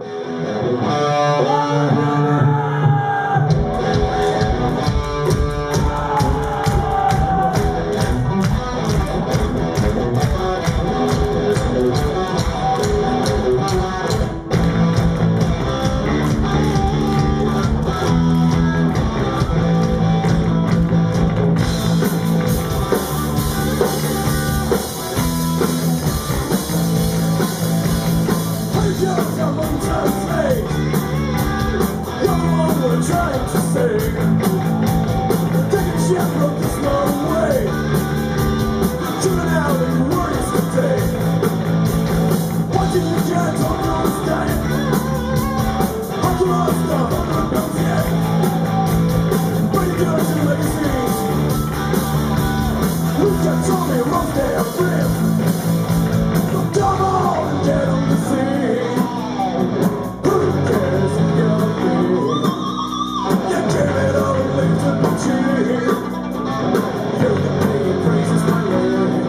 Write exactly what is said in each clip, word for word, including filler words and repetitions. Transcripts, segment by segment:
Trying to say, taking a chance from this long way, tuning out in the worries today. Watching the giants on your stand, I can lost the hunger bells yet. But you got your legacies. Who's got told me wrong day of friends? So come on and get on the scene. Who cares if you're free? You give it all away to the cheer. You can pay praises my name.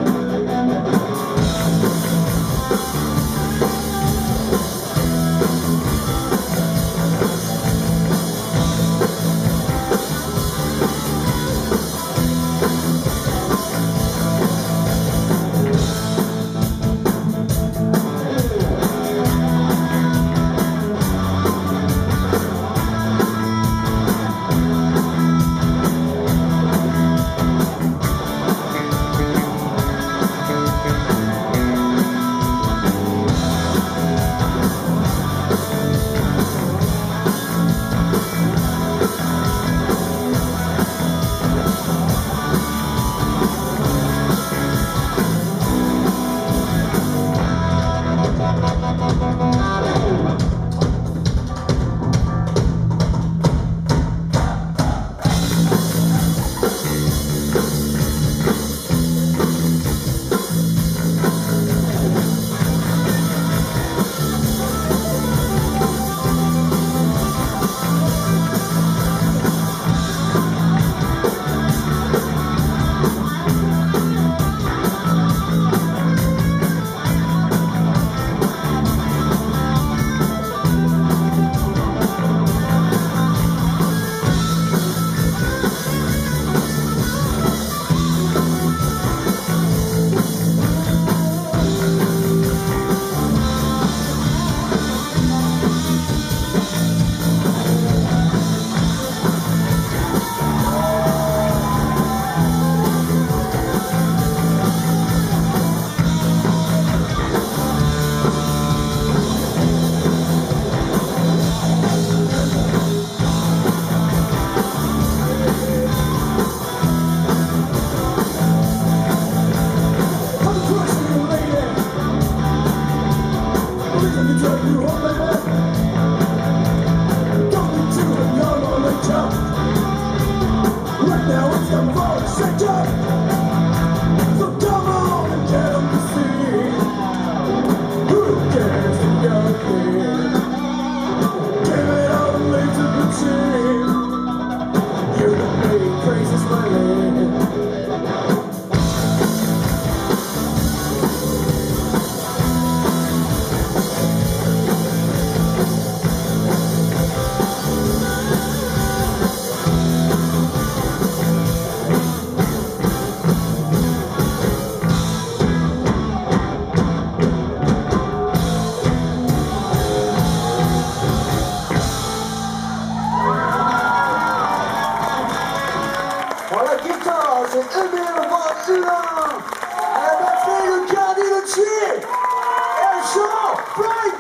c'est Emile Van Ulan avec le Cardi de Chi et Jean Price.